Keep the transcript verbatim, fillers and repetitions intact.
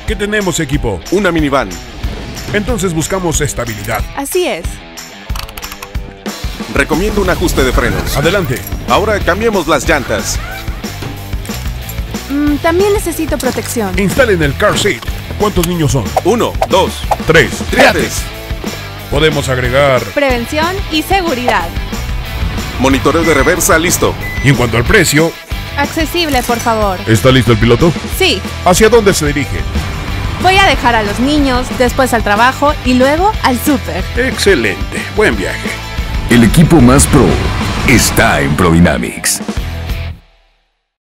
¿Qué tenemos, equipo? Una minivan. Entonces buscamos estabilidad. Así es. Recomiendo un ajuste de frenos. Adelante. Ahora cambiemos las llantas. Mm, también necesito protección. Instalen el car seat. ¿Cuántos niños son? Uno, dos, Tres. triates. Podemos agregar... Prevención y seguridad. Monitoreo de reversa listo. Y en cuanto al precio... Accesible, por favor. ¿Está listo el piloto? Sí. ¿Hacia dónde se dirige? Voy a dejar a los niños, después al trabajo y luego al súper. Excelente. Buen viaje. El equipo más pro está en Prodynamics.